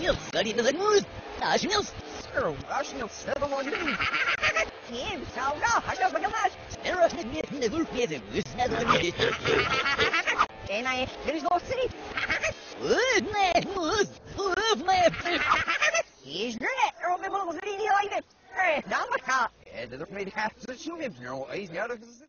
Nationals, Guardian of the Moon, Nationals, Nationals, never mind. Team, sound off, I don't know much. Error, never get the worst, never get it. And there is no city. Wood, man, wood, man. He's great, or we will really like it. Hey, down the car. Yeah, there's made half the shoe, you know, he's the other.